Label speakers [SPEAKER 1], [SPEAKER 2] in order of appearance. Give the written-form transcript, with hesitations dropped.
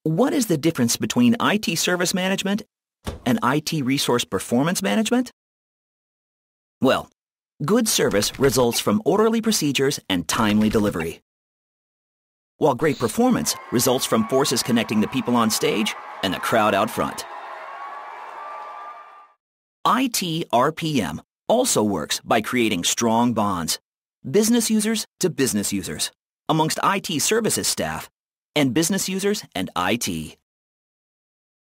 [SPEAKER 1] What is the difference between IT service management and IT resource performance management? Well, good service results from orderly procedures and timely delivery, while great performance results from forces connecting the people on stage and the crowd out front. IT RPM also works by creating strong bonds, business users to business users, amongst IT services staff, and business users and IT.